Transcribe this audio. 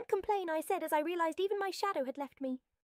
complain, I said, as I realized even my shadow had left me.